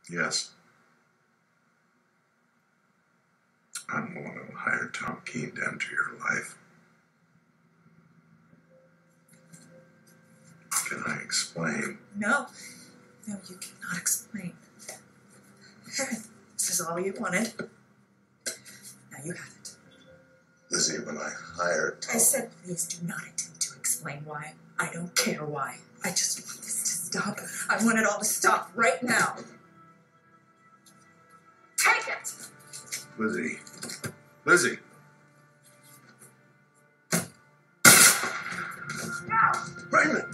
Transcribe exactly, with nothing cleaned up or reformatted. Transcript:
Yes. I'm the one who hired Tom Keene to enter your life. Can I explain? No. No, you cannot explain. This is all you wanted. Now you have it. Lizzie, when I hired Tom... I said, please do not attempt to explain why. I don't care why. I just want this to stop. I want it all to stop right now. Take it! Lizzie. Lizzie! No! Raymond!